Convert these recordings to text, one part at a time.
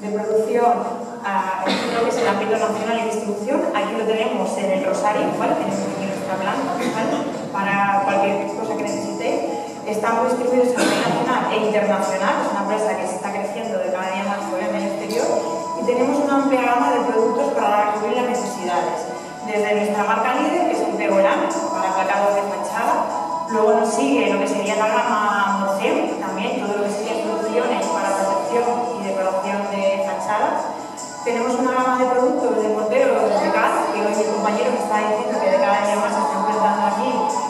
de producción en lo que es el ámbito nacional y distribución. Aquí lo tenemos en el Rosario, ¿vale? Tenemos aquí nuestra planta, ¿vale? Para cualquier cosa que necesitéis. Estamos distribuidos a nivel nacional e internacional, es una empresa que se está creciendo de cada día más fuera en el exterior, y tenemos una amplia gama de productos para cubrir las necesidades. Desde nuestra marca líder, que es el Pergolán, para aplacados de fachada. Luego nos sigue lo que sería la gama Morcem, también todo lo que sería soluciones para protección y decoración de fachadas. Tenemos una gama de productos de mortero de cal, que hoy mi compañero me está diciendo que de cada día más se está implantando aquí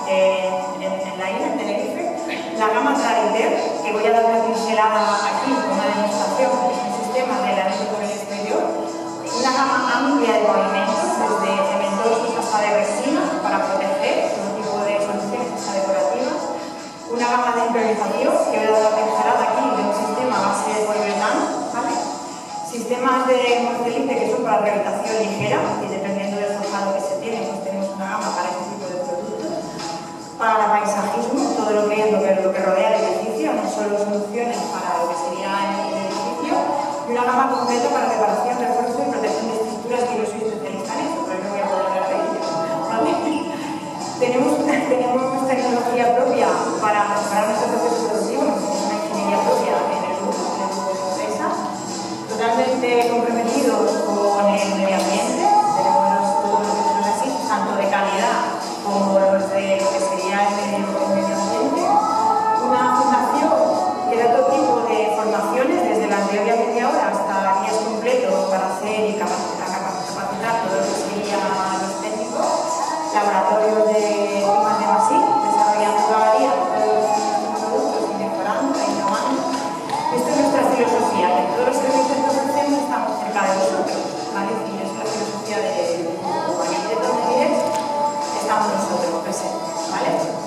en la isla, en Tenerife. La gama Traditer, que voy a dar una pincelada aquí con una demostración, que es un sistema de aislamiento por el exterior. Una gama amplia de pavimentos, desde cementosos hasta de resina, para proteger todo tipo de soluciones hasta decorativas. Una gama de impermeabilización, que voy a dar una pincelada aquí de un sistema a base de poliuretano, ¿vale? Sistemas de mortelice que son para rehabilitación ligera, y dependiendo del forjado que se tiene, pues tenemos una gama para este tipo de productos. Para paisajismo, todo lo que es lo que rodea el edificio, no solo soluciones para lo que sería el edificio, y una gama completa para reparación, refuerzo y protección de estructuras, que yo soy especialista en eso, pero no voy a poder hablar de ello, ¿vale? Tenemos tecnología propia para mejorar nuestro proceso productivo, una ingeniería propia en el grupo de empresa, totalmente comprometidos con el medio ambiente. Tenemos todos los procesos así, tanto de calidad como los de lo que sería el medio ambiente. Una fundación que da todo tipo de formaciones, desde la teoría media hora hasta días completos para hacer y capacitar todo lo que serían los técnicos. Laboratorios de temas de Masí, desarrollando cada día todos nuestros productos y mejorando e innovando. Esta es nuestra filosofía, que todos los servicios que ofrecemos estamos cerca de vosotros, ¿vale? Y es la filosofía del grupo. Aquí de donde mires, estamos nosotros presentes, ¿vale?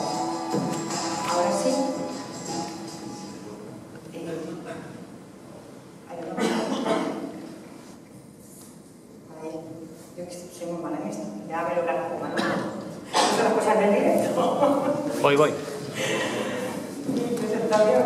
Ahora sí. Yo soy muy mala en esto, ya me lo planifico, ¿no? Son las cosas del directo. Voy. Mi presentación.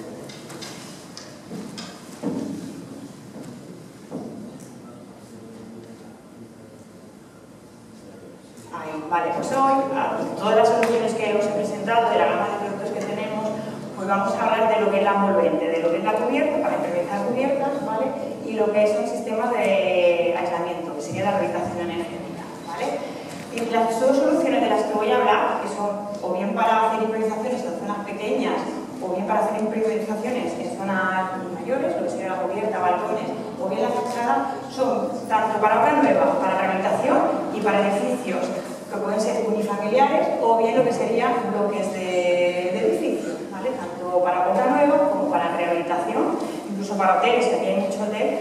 Vale, pues hoy, todas las soluciones que os he presentado, de la gama de productos que tenemos, pues vamos a hablar de lo que es la envolvente, de lo que es la cubierta, para impermeabilizar cubiertas, ¿vale? Y lo que son sistemas de aislamiento, que sería la rehabilitación energética, ¿vale? Y las dos soluciones de las que voy a hablar, que son o bien para hacer impermeabilizaciones en zonas pequeñas, o bien para hacer impermeabilizaciones en zonas mayores, lo que sería la cubierta, balcones, o bien la fachada, son tanto para obra nueva, para rehabilitación y para edificios que pueden ser unifamiliares, o bien lo que serían bloques de edificios, ¿vale? Tanto para obra nueva como para rehabilitación, incluso para hoteles, que aquí hay mucho hotel,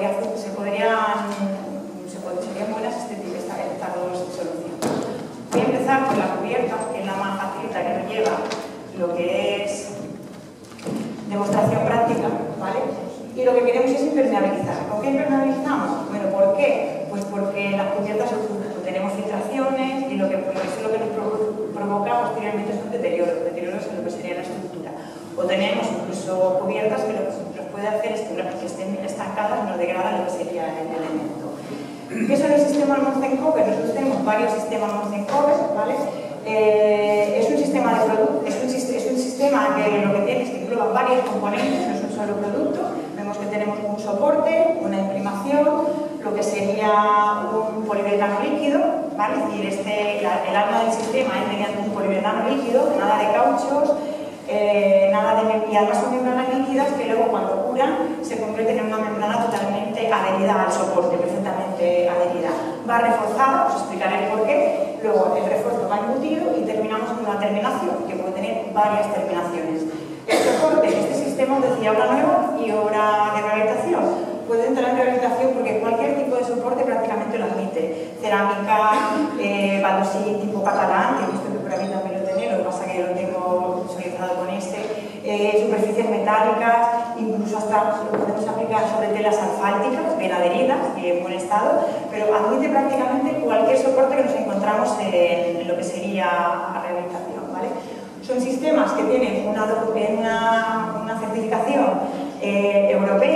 serían buenas estas dos soluciones. Voy a empezar por la cubierta, que es la más facilita, que nos lleva lo que es demostración práctica, ¿vale? Y lo que queremos es impermeabilizar. ¿Con qué impermeabilizamos? Bueno, ¿por qué? Pues porque las cubiertas tenemos filtraciones y eso es lo que nos provoca posteriormente son deterioros en lo que sería la estructura. O tenemos incluso cubiertas que lo que nos puede hacer es que estén estancadas, nos degradan lo que sería el elemento. ¿Qué son los sistemas Morcem Cover? Nosotros tenemos varios sistemas Morcem Cover, ¿vale? Es un sistema de producto, es un sistema que lo que tiene es que engloba varios componentes, no es un solo producto. Vemos que tenemos un soporte, una imprimación, lo que sería un poliuretano líquido, ¿vale? Es decir, el alma del sistema es mediante un poliuretano líquido, nada de cauchos, y además son membranas líquidas que luego cuando curan se convierten en una membrana totalmente adherida al soporte, perfectamente adherida. Va reforzada, os explicaré el porqué, luego el refuerzo va embutido y terminamos con una terminación, que puede tener varias terminaciones. El soporte, este sistema os decía obra nueva y obra de rehabilitación. Puede entrar en rehabilitación porque cualquier tipo de soporte prácticamente lo admite. Cerámica, baldosín tipo catalán, que he visto que por aquí también lo tenéis, lo que pasa que lo tengo visualizado con superficies metálicas, incluso hasta lo podemos aplicar sobre telas asfálticas, bien adheridas y en buen estado, pero admite prácticamente cualquier soporte que nos encontramos en lo que sería la rehabilitación, ¿vale? Son sistemas que tienen una certificación europea,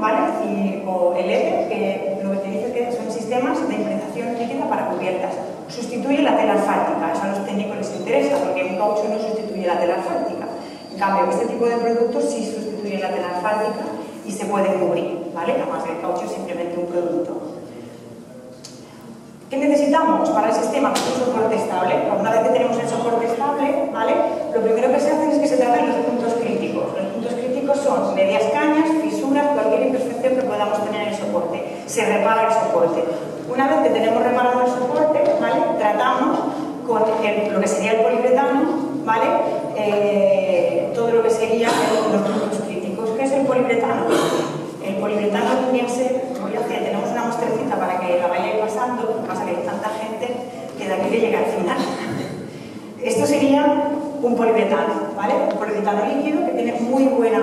¿vale? O el EPE, que lo que te dice es que son sistemas de impresación líquida para cubiertas. Sustituye la tela asfáltica, eso a los técnicos les interesa, porque un caucho no sustituye la tela asfáltica. En cambio, este tipo de productos sí sustituyen la tela asfáltica y se puede cubrir, ¿vale? Además el caucho es simplemente un producto. ¿Qué necesitamos para el sistema? Pues un soporte estable. Una vez que tenemos el soporte estable, ¿vale? Lo primero que se hace es que se tratan los puntos críticos. Los puntos críticos son medias cañas, fisuras, cualquier imperfección que podamos tener en el soporte. Se repara el soporte. Una vez que tenemos reparado el soporte, ¿vale? Tratamos con lo que sería el poliuretano, ¿vale? Todo lo que sería los puntos críticos. ¿Qué es el poliuretano? El poliuretano tendría que ser, tenemos una muestrecita para que la vayáis pasando, lo que pasa es que hay tanta gente que de aquí le llega al final. Esto sería un poliuretano, ¿vale? Un poliuretano líquido que tiene muy buena,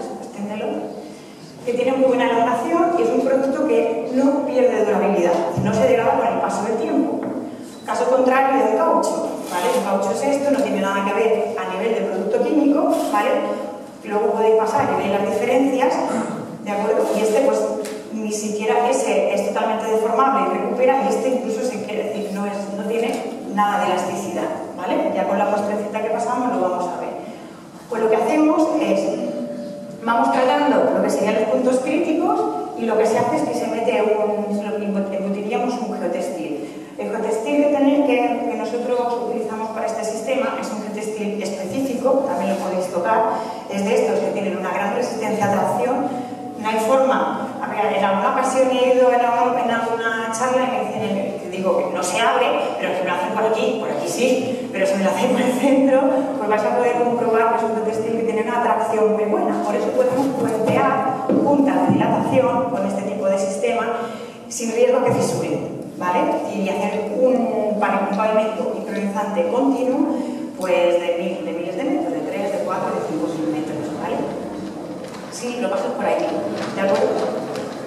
que tiene muy buena elaboración y es un producto que no pierde durabilidad, no se degrada con el paso del tiempo. Caso contrario del caucho, ¿vale? El caucho es esto, no tiene nada que ver a nivel de producto químico, ¿vale? Luego podéis pasar y veis las diferencias, ¿de acuerdo? Y este, pues, ni siquiera ese es totalmente deformable y recupera, y este incluso se quiere decir, no tiene nada de elasticidad, ¿vale? Ya con la muestrecita que pasamos lo vamos a ver. Pues lo que hacemos es, vamos tratando lo que serían los puntos críticos y lo que se hace es que se mete lo que embutiríamos un geotextil. El geotextil que nosotros utilizamos para este sistema es un geotextil específico, también lo podéis tocar, es de estos que tienen una gran resistencia a tracción. No hay forma, a ver, en alguna ocasión he ido en alguna charla y me dicen, que digo que no se abre, pero que me lo hacen por aquí sí, pero si me lo hacen por el centro, pues vais a poder comprobar que es un geotextil que tiene una tracción muy buena. Por eso podemos puentear puntas de dilatación con este tipo de sistema sin riesgo que fisuren, ¿vale? Y hacer un pavimento microrizante continuo, pues de miles de metros, de 3, de 4, de 5 metros, ¿vale? Sí, lo pasas por ahí, ¿de acuerdo?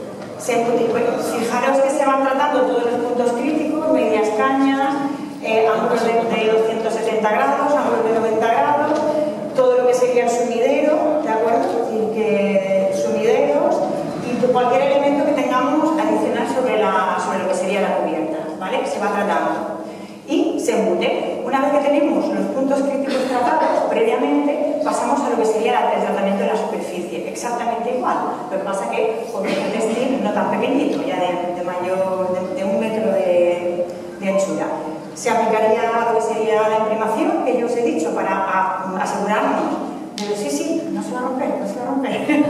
Fijaros que se van tratando todos los puntos críticos, medias cañas, ángulos de 270 grados, ángulos de 90 grados, todo lo que sería el sumidero, ¿de acuerdo? Es decir, que sumideros y cualquier elemento que tengamos adicional sobre lo que sería la cubierta, ¿vale? Se va tratando. Y se embute. Una vez que tenemos los puntos críticos tratados, previamente pasamos a lo que sería el tratamiento de la superficie, exactamente igual. Lo que pasa que con un textil no tan pequeñito, ya de 1 metro de anchura. Se aplicaría lo que sería la imprimación, que yo os he dicho, para asegurarnos de sí, no se va a romper, no se va a romper.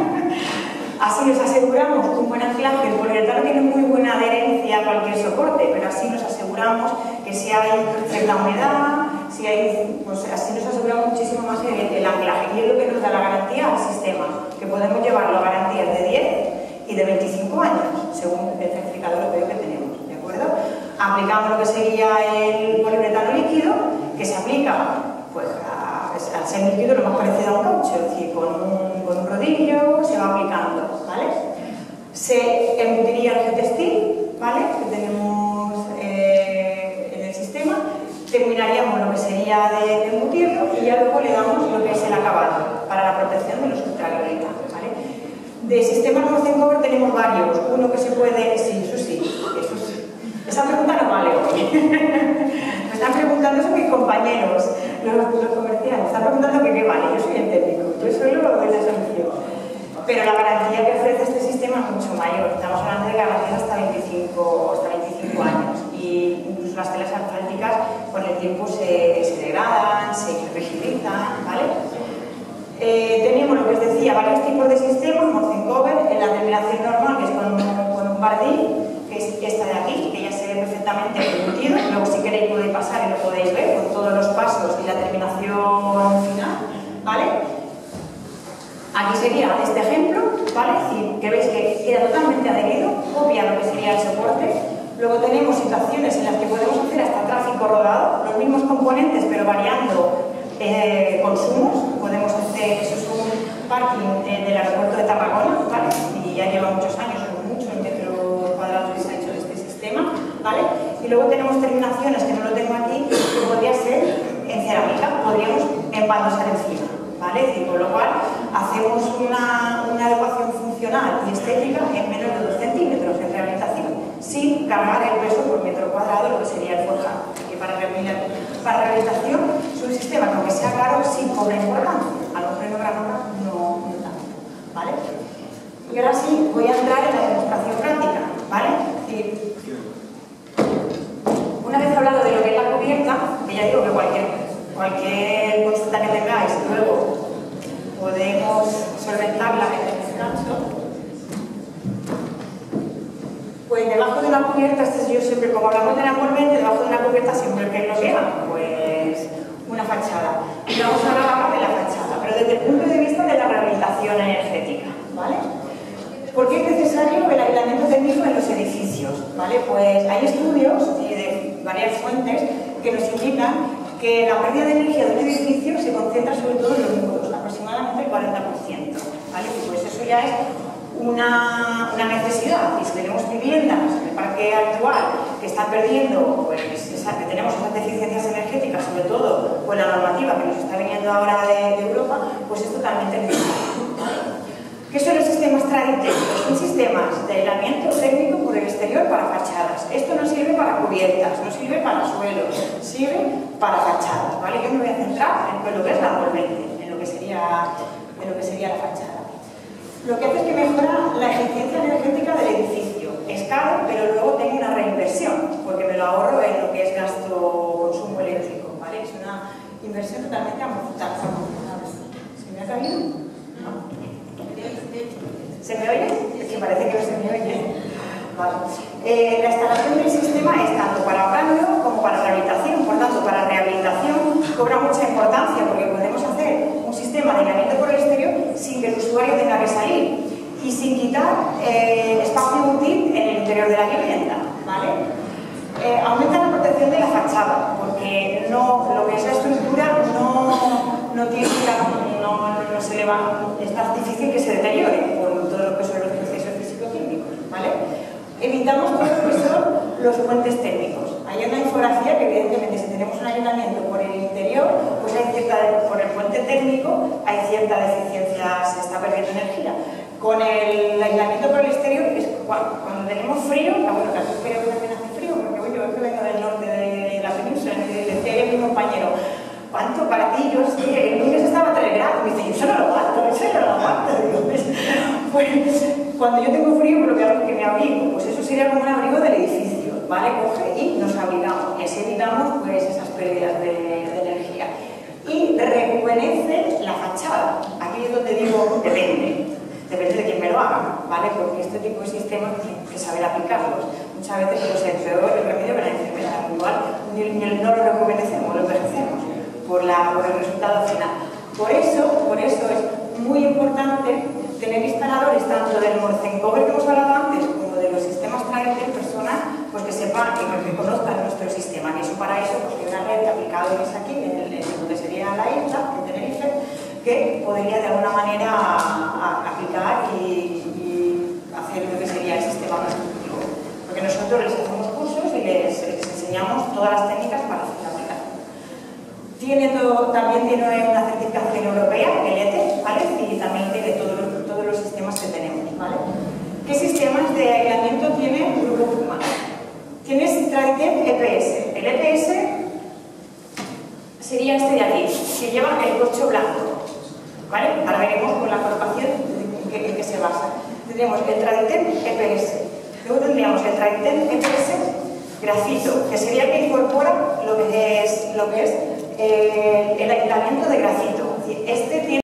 Así nos aseguramos un buen anclaje. El poliuretano tiene muy buena adherencia a cualquier soporte, pero así nos aseguramos que si hay cierta humedad, pues así nos aseguramos muchísimo más el anclaje. Y es lo que nos da la garantía al sistema, que podemos llevarlo a garantías de 10 y de 25 años, según el certificado europeo que tenemos, ¿de acuerdo? Aplicamos lo que sería el poliuretano líquido, que se aplica, pues, al ser líquido lo más parecido a un caucho, es decir, con un rodillo se va aplicando, ¿vale? Se embutiría el geotextil, ¿vale? Que tenemos en el sistema, terminaríamos lo que sería de embutirlo y ya luego le damos lo que es el acabado para la protección de los ultravioleta, ¿vale? De sistemas Motion Cover tenemos varios, uno que se puede, sí. Esa pregunta no vale hoy. Me están preguntando eso mis compañeros, los comerciales, están preguntando que qué vale. Yo soy el técnico, yo solo doy la solución. Pero la garantía que ofrece este sistema es mucho mayor. Estamos hablando de garantías hasta 25 años. Y incluso las telas asfálticas con el tiempo se degradan, se rigidizan, ¿vale? Tenemos lo que os decía, varios tipos de sistemas, Motion Cover, en la terminación normal, que es con un bardín, que es esta de aquí, que ya se ve perfectamente embutido. Luego, si queréis, podéis pasar y lo podéis ver con todos los pasos y la terminación final, ¿vale? Aquí sería este ejemplo, ¿vale? Es decir, que veis que queda totalmente adherido, copia lo que sería el soporte. Luego tenemos situaciones en las que podemos hacer hasta tráfico rodado, los mismos componentes, pero variando consumos. Podemos hacer, eso es un parking del aeropuerto de Tarragona, ¿vale? Y ya lleva muchos años, muchos metros cuadrados que se ha hecho de este sistema, ¿vale? Y luego tenemos terminaciones, que no lo tengo aquí, que podría ser en cerámica, podríamos embaldosar encima, ¿vale? Es decir, con lo cual hacemos una adecuación funcional funcional y estética en menos de 2 centímetros en rehabilitación, sin cargar el peso por metro cuadrado, lo que sería el forjado. Que para rehabilitación es un sistema que, aunque sea caro, sí cobra importancia. A lo mejor en obra nueva no tanto, ¿vale? Y ahora sí, voy a entrar en la demostración práctica, ¿vale? Una vez hablado de lo que es la cubierta, que ya digo que cualquier consulta que tengáis, luego podemos solventarla en el descanso. Pues debajo de una cubierta, yo siempre, como hablamos de la envolvente, debajo de una cubierta siempre que lo queda, pues una fachada. Y vamos a hablar ahora de la fachada, pero desde el punto de vista de la rehabilitación energética, ¿vale? ¿Por qué es necesario el aislamiento térmico en los edificios? ¿Vale? Pues hay estudios y de varias fuentes que nos indican que la pérdida de energía de un edificio se concentra sobre todo en los muros, aproximadamente el 40%. ¿Vale? Y pues eso ya es una necesidad. Y si tenemos viviendas en el parque actual que están perdiendo, pues que tenemos esas deficiencias energéticas, sobre todo con la normativa que nos está viniendo ahora de Europa, pues es totalmente necesario. ¿Qué son los sistemas traditectos? Son sistemas de aislamiento térmico por el exterior para fachadas. Esto no sirve para cubiertas, no sirve para suelos, sirve para fachadas, ¿vale? Yo me voy a centrar en lo que es la envolvente, en lo que sería la fachada. Lo que hace es que mejora la eficiencia energética del edificio. Es caro, pero luego tengo una reinversión, porque me lo ahorro en lo que es gasto consumo eléctrico, ¿vale? Es una inversión totalmente amortizada. ¿Se me ha caído? ¿No? ¿Se me oye? Es que parece que no se me oye. Vale. La instalación del sistema es tanto para obra nueva como para rehabilitación. Por tanto, para rehabilitación cobra mucha importancia porque podemos hacer un sistema de aislamiento por el exterior sin que el usuario tenga que salir y sin quitar espacio útil en el interior de la vivienda, ¿vale? Aumenta la protección de la fachada porque lo que es la estructura no tiene no se le va, es más difícil que se deteriore por todo lo que son los procesos físico-químicos, ¿vale? Evitamos todo lo que son los puentes térmicos. Hay una infografía que, evidentemente, si tenemos un aislamiento por el interior, pues por el puente térmico hay cierta deficiencia, se está perdiendo energía. Con el aislamiento por el exterior, es cuando tenemos frío, bueno, que aquí creo que también hace frío, porque yo que vengo del norte de la península, y le decía a mi compañero, ¿cuánto para ti? Yo sí, el lunes estaba a 3 grados, me dice, yo no lo aguanto, eso no lo aguanto. Digo, pues cuando yo tengo frío, lo que hago es que me abrigo, pues eso sería como un abrigo del edificio, ¿vale? Coge y nos abrigamos, y así evitamos pues esas pérdidas de energía. Y rejuvenece la fachada. Aquí es donde digo, depende de quién me lo haga, ¿vale? Porque este tipo de sistemas hay que saber aplicarlos. Muchas veces pues, el peor remedio que la enfermedad, igual no lo rejuvenecemos, lo envejecemos por el resultado final. Por eso es muy importante tener instaladores tanto del Morzencover que hemos hablado antes como de los sistemas traditectos, personas pues que sepan y que conozcan nuestro sistema. Y eso para eso pues, hay una red de aplicadores aquí en lo que sería la isla, en Tenerife, que podría de alguna manera aplicar y hacer lo que sería el sistema constructivo. Porque nosotros les hacemos cursos y les enseñamos todas las técnicas para hacer la aplicación. También tiene una certificación europea, el ETE, ¿vale? Y también tiene todos los sistemas que tenemos, ¿vale? ¿Qué sistemas de aislamiento tiene Grupo Puma? Tienes Traditec EPS. El EPS sería este de aquí, que lleva el corcho blanco, ¿vale? Ahora veremos con la colocación en qué se basa. Tendríamos el Traditec EPS. Luego tendríamos el Traditec EPS grafito, que sería el que incorpora lo que es el aislamiento de grafito. Este tiene